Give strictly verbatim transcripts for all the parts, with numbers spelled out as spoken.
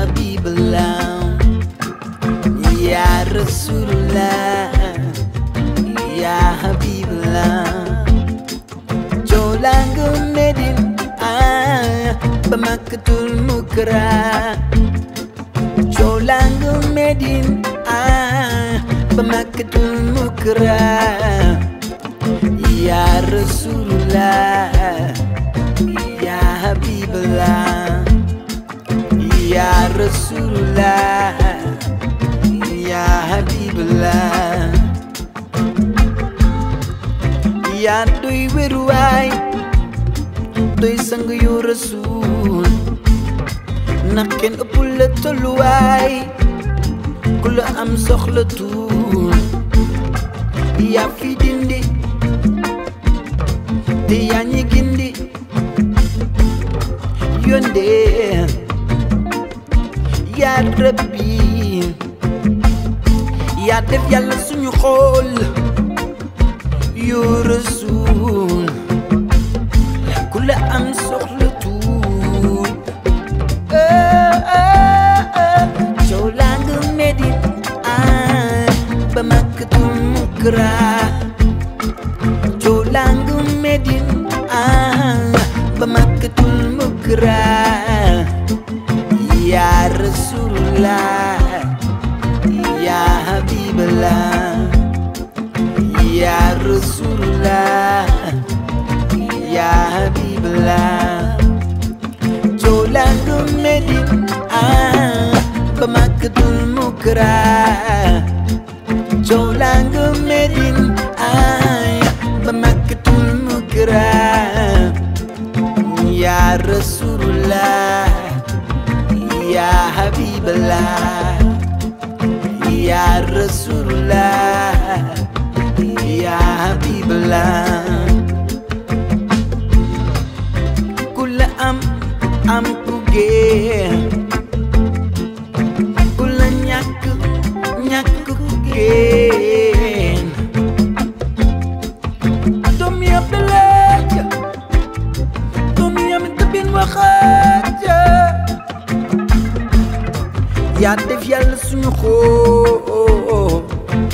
حبيب الله يا رسول الله يا حبيب الله جولانغو مدين آه بمكة المكرمة جولانغو مدين آه بمكة المكرمة يا رسول الله يا حبيب الله يا رسول الله يا حبيب الله يا دوي ويرواي دوي سانغ يو رسول نكن أبول تلواي كل أم سخلتون يا في دندي دي يعني جندي يوندي يا ربي يا دف يلا سنو خول يا رسول كل أم سخلتون جولانغ مدين آه بمكة المكرمة جولانغ مدين آه بمكة المكرمة يا رسول الله يا حبيب الله يا رسول الله يا حبيب الله جولانغ مدين آه بمكة المكرمة جولانغ مدين آه بمكة المكرمة يا رسول الله يا حبيب الله يا رسول الله يا حبيب الله كل أم أم كوجين كل نياك نياك كوجين تومي أبلاج تومي أمتبين وخاجة يا دف يلا سنو خو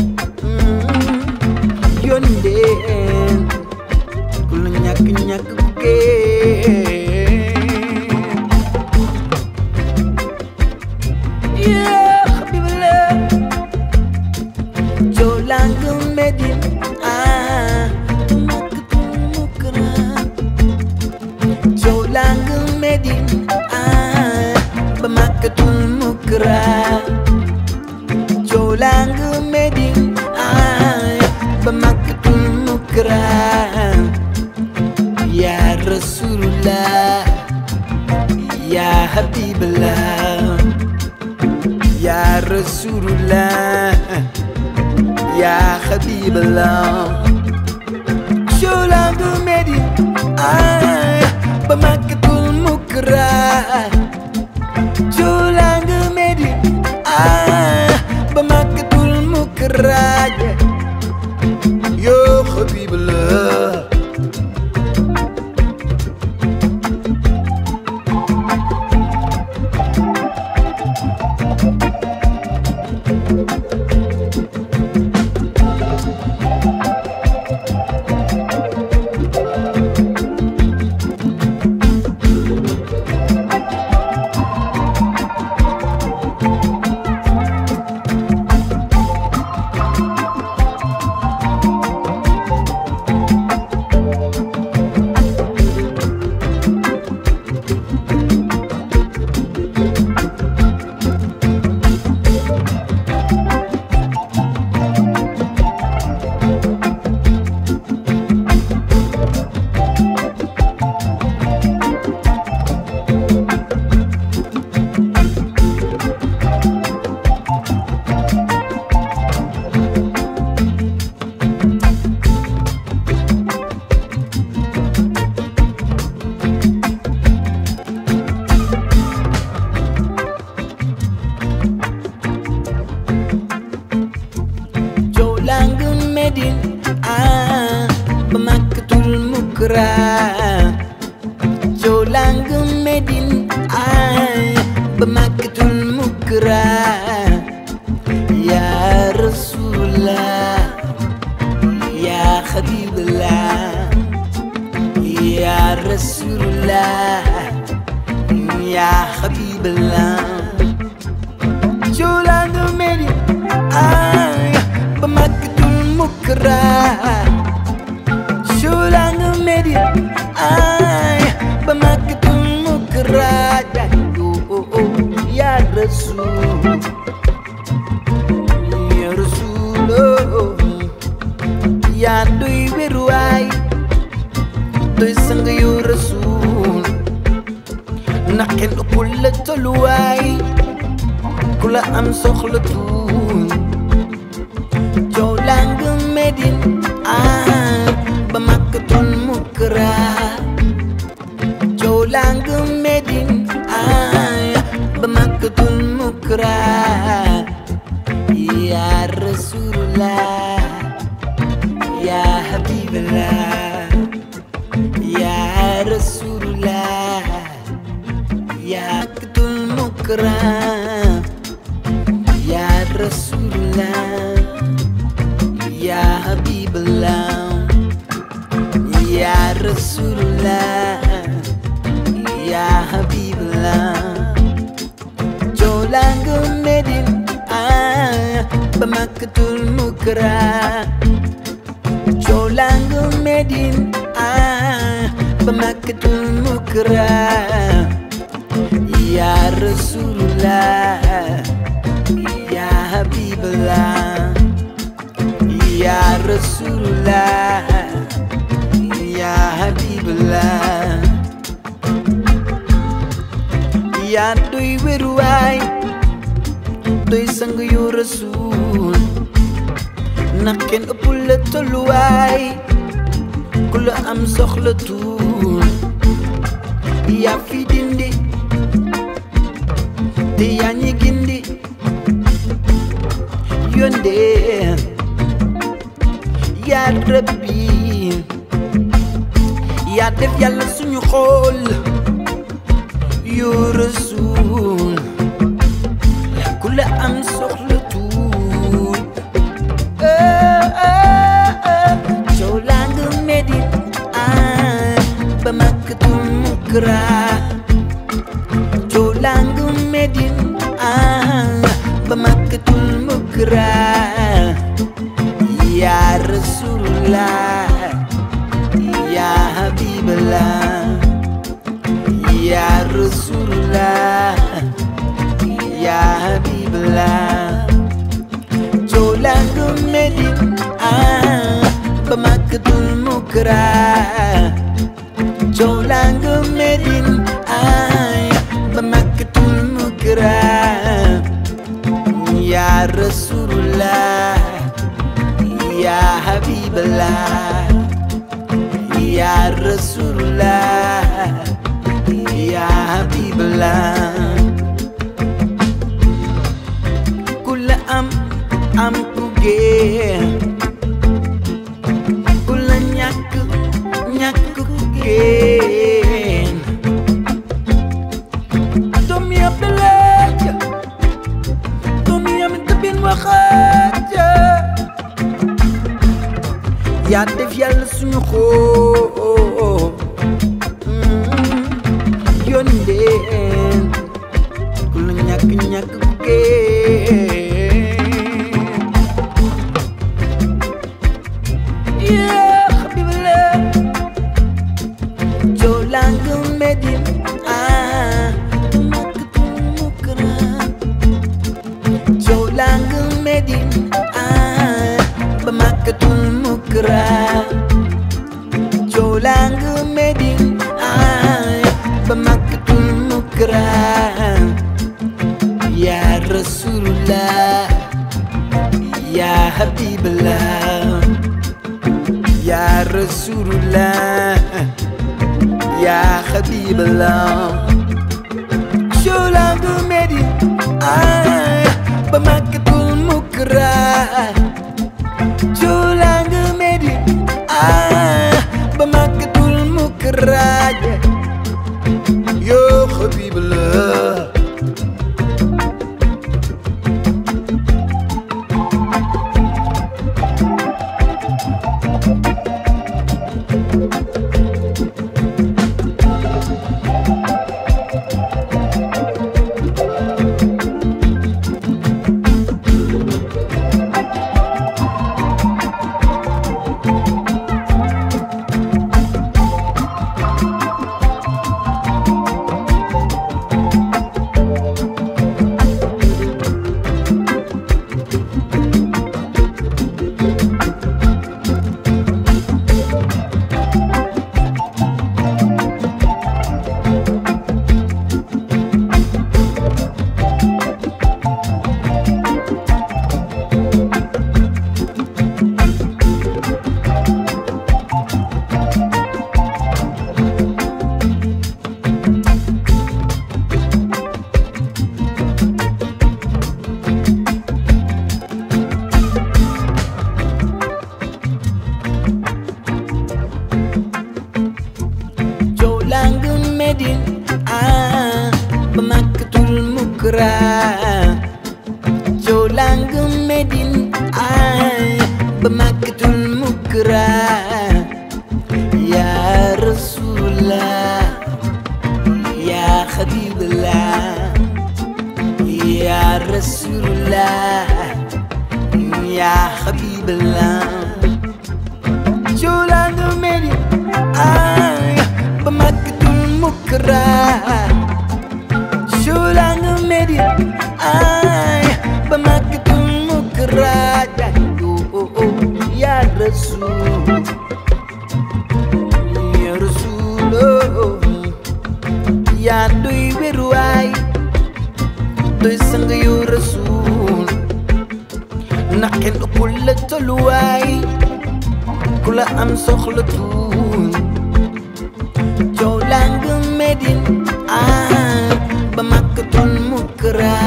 يوندين كل نياك نياك كوجين يا حبيب الله جولانغ مدين آه بمكة المكرمة جولانغ مدين آه بمكة المكرمة جولانغ مدين آه بمكة المكرمة يا رسول الله يا حبيب الله يا رسول الله يا حبيب الله جولانغ مدين آه بمكة المكرمة جولانغ مدين آه بمكة المكرمة يا حبيب الله المكرم يا رسول الله يا حبيب الله يا رسول الله يا حبيب الله جولانو ميري آي بمكة المكرم جولانو ميري آي بمكة المكرم يا رسول يا رسول يا دوي ويرواي دوي سنگ يا رسول نحكي كل تلواي كل أم سخلتون جولانج مدين آه بمكة المكرم جولانج مدين آه بمكة المكرم يا رسول الله يا حبيب الله يا رسول الله يا مكة المكرم يا رسول الله يا حبيب الله يا رسول الله يا حبيب الله جولانج مدين آه بمكة المكرم جولانج مدين آه بمكة المكرم يا رسول الله يا حبيب الله يا رسول الله يا حبيب الله يا دوي ويرواي دوي سنگ يو رسول نكن أبول تلواي كل أم سخلتون يا في دندي دي يعني جندي يوندي يا ربي يا دف يلا سنو خول يا رسول كل أم سخلتون جولانج مدين آه بمكة المكرم جولانج مدين آه بمكة المكرم يا رسول الله يا حبيب الله يا رسول الله يا حبيب الله جولانج مدين آه بمكة المكرم جولانج مدين آه بمكة المكرم يا رسول الله يا حبيب الله يا رسول الله يا حبيب الله كل أم أم كوجي كل نياك نياك كوجي تومي أبلاجا تومي أمتبين وخاجا يا دف يلا سنو خو يوندي كل نياك نياك كوجي يا حبيب الله جولانج مدين آه بمكة المكرم جولانج مدين آه بمكة المكرم جولانج مدين آه بمكة المكرم يا رسول الله يا حبيب الله يا رسول الله يا حبيب الله جولانج مدين آه بمكة المكرم جولانج مدين آه بمكة المكرم يا حبيب الله mukra Jolang Medin ay Bamakatul mukra Ya Rasulullah Ya Habiballah Ya Rasulullah Ya Habiballah Jolang Medin ay Bamakatul mukra Jolang Medin ay Bamakatul mukra Ya Rasul Ya Rasul Ya doy weruwaay doy sang yu Rasul ndax kenn ëppul la tolluwaay ku la am soxla tuul Jolang Medin ah Bamakatul mukra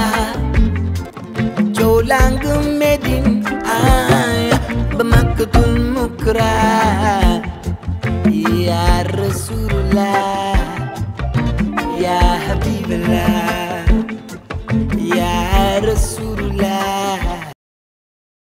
Jolang Medin ah Bamakatul mukra Ya Rasulullah Ya Habiballah Ya Rasulullah